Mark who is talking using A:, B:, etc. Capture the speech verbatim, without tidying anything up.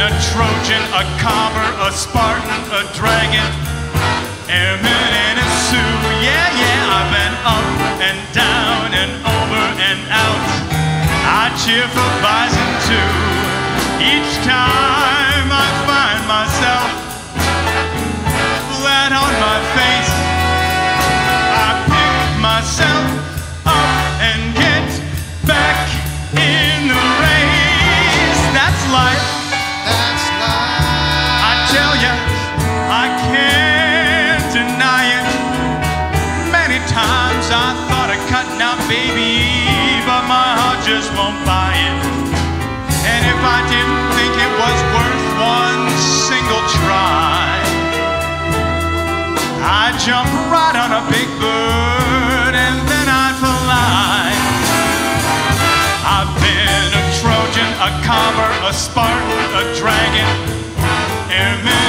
A: a Trojan, a Comber, a Spartan, a Dragon, Airman and a Sioux. Yeah, yeah, I've been up and down and over and out. I cheer for Bison too. Each time I find myself flat on my face, I pick myself up and get back in the race. That's life.
B: That's life.
A: I tell ya, I can't deny it. Many times I thought of cutting out, baby, but my heart just won't buy it. And if I didn't think it was worth one single try, I'd jump right on a big bird and then I'd fly. I've been a Trojan, a Comber, a Spartan, a Dragon, Airman